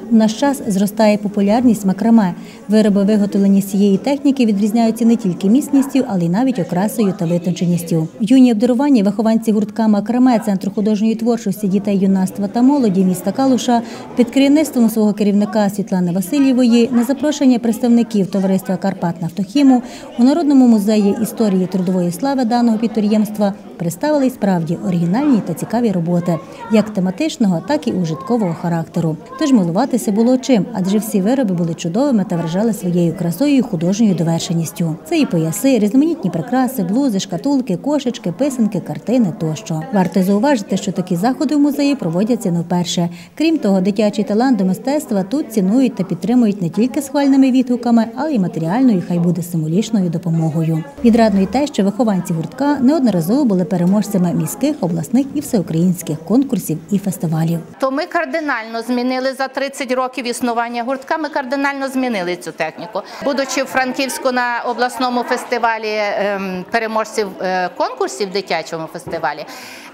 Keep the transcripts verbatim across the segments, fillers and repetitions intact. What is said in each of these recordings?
В наш час зростає популярність макраме. Вироби, виготовлені з цієї техніки, відрізняються не тільки міцністю, але й навіть окрасою та витонченістю. Юні обдаровані вихованці гуртка «Макраме» Центру художньої творчості дітей, юнацтва та молоді міста Калуша під керівництвом свого керівника Світлани Васильєвої на запрошення представників товариства «Карпатнафтохіму» у Народному музеї історії трудової слави даного підприємства представили й справді оригінальні та цікаві роботи, як тематичного, так і ужиткового характеру. Тож милуватися було чим, адже всі вироби були чудовими та вражали своєю красою і художньою довершеністю. Це і пояси, різноманітні прикраси, блузи, шкатулки, кошечки, писанки, картини тощо. Варто зауважити, що такі заходи в музеї проводяться не вперше. Крім того, дитячий талант до мистецтва тут цінують та підтримують не тільки схвальними відгуками, але й матеріальною, хай буде символічною допомогою. Відрадно й те, що вихованці гуртка неодноразово були переможцями міських, обласних і всеукраїнських конкурсів і фестивалів. То ми кардинально змінили за тридцять років існування гуртка, ми кардинально змінили цю техніку. Будучи в Франківську на обласному фестивалі переможців конкурсів, дитячому фестивалі,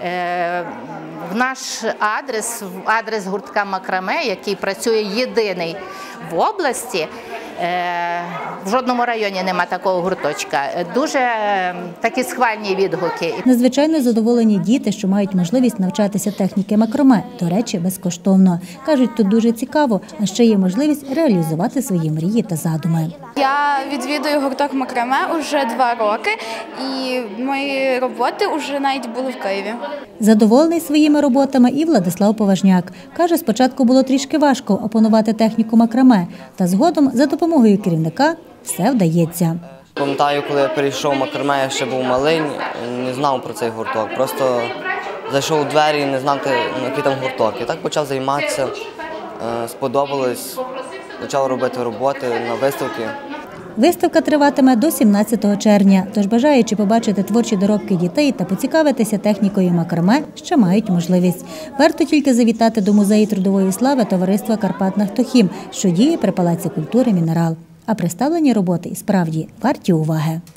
в наш адрес, в адрес гуртка «Макраме», який працює єдиний в області, в жодному районі нема такого гурточка. Дуже такі схвальні відгуки. Надзвичайно задоволені діти, що мають можливість навчатися техніки макраме. До речі, безкоштовно. Кажуть, тут дуже цікаво, а ще є можливість реалізувати свої мрії та задуми. Я відвідую гурток «Макраме» вже два роки, і мої роботи вже навіть були в Києві. Задоволений своїми роботами і Владислав Поважняк. Каже, спочатку було трішки важко опанувати техніку макраме, та згодом за допомогою керівника все вдається. Пам'ятаю, коли я перейшов в макраме, я ще був малий, не знав про цей гурток. Просто зайшов у двері і не знав, який там гурток. І так почав займатися, сподобалось, почав робити роботи на виставки. Виставка триватиме до сімнадцятого червня, тож бажаючи побачити творчі доробки дітей та поцікавитися технікою макраме, ще мають можливість. Варто тільки завітати до музею трудової слави товариства «Карпатнафтохім», що діє при Палаці культури «Мінерал». А представлені роботи і справді варті уваги.